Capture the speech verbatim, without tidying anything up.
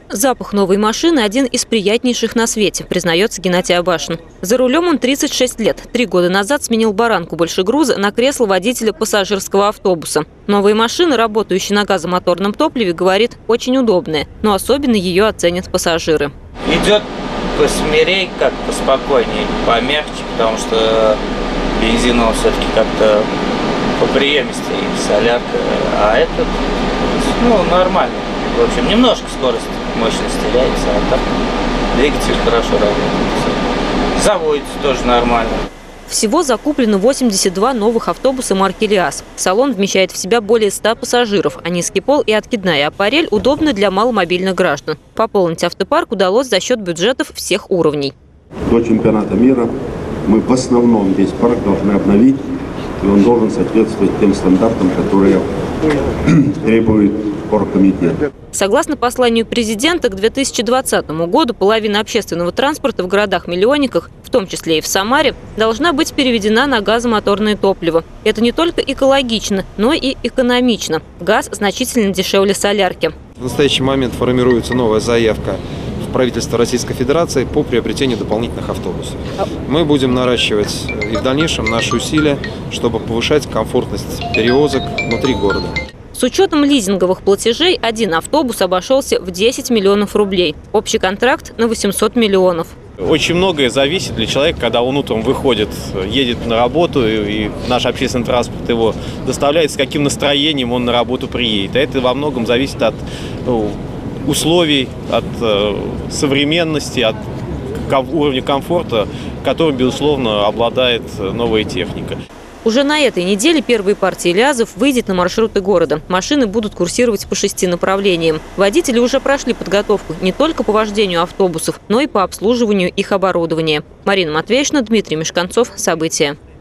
Запах новой машины – один из приятнейших на свете, признается Геннадий Абашин. За рулем он тридцать шесть лет. Три года назад сменил баранку больше груза на кресло водителя пассажирского автобуса. Новые машины, работающие на газомоторном топливе, говорит, очень удобные. Но особенно ее оценят пассажиры. Идет посмирей, как поспокойнее, помягче, потому что бензиновый все-таки как-то поприемистее, солярка. А этот, ну, нормально. В общем, немножко скорость, мощность теряется, а так двигатель хорошо работает. Заводится тоже нормально. Всего закуплено восемьдесят два новых автобуса марки «Лиаз». Салон вмещает в себя более ста пассажиров, а низкий пол и откидная аппарель удобны для маломобильных граждан. Пополнить автопарк удалось за счет бюджетов всех уровней. До чемпионата мира мы в основном весь парк должны обновить, и он должен соответствовать тем стандартам, которые требует оргкомитет. Согласно посланию президента, к две тысячи двадцатому году половина общественного транспорта в городах-миллионниках, в том числе и в Самаре, должна быть переведена на газомоторное топливо. Это не только экологично, но и экономично. Газ значительно дешевле солярки. В настоящий момент формируется новая заявка в правительство Российской Федерации по приобретению дополнительных автобусов. Мы будем наращивать и в дальнейшем наши усилия, чтобы повышать комфортность перевозок внутри города. С учетом лизинговых платежей один автобус обошелся в десять миллионов рублей. Общий контракт на восемьсот миллионов. Очень многое зависит для человека, когда он утром выходит, едет на работу, и наш общественный транспорт его доставляет, с каким настроением он на работу приедет. А это во многом зависит от ну, условий, от э, современности, от уровня комфорта, которым, безусловно, обладает новая техника. Уже на этой неделе первые партии «Лиазов» выйдет на маршруты города. Машины будут курсировать по шести направлениям. Водители уже прошли подготовку не только по вождению автобусов, но и по обслуживанию их оборудования. Марина Матвеевна, Дмитрий Мешканцов. События.